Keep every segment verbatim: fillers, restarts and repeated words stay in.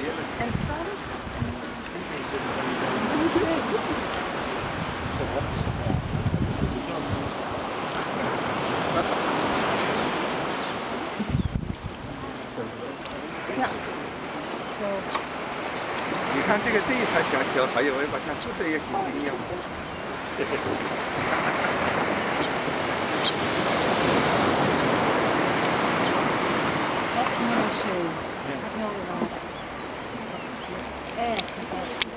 En zout? Ja. Zo. 你看这个这一盘像小孩有尾巴，像猪这些心情一样。 Wat mooi zo. Dat heel wel. Echt, echt.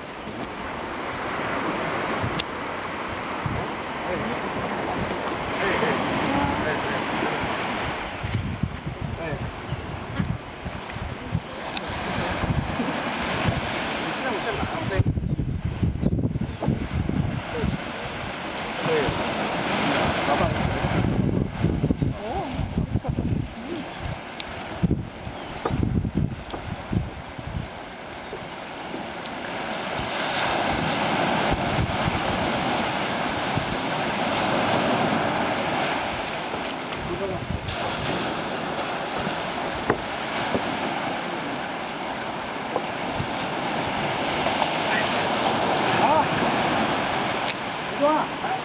아, 좋아.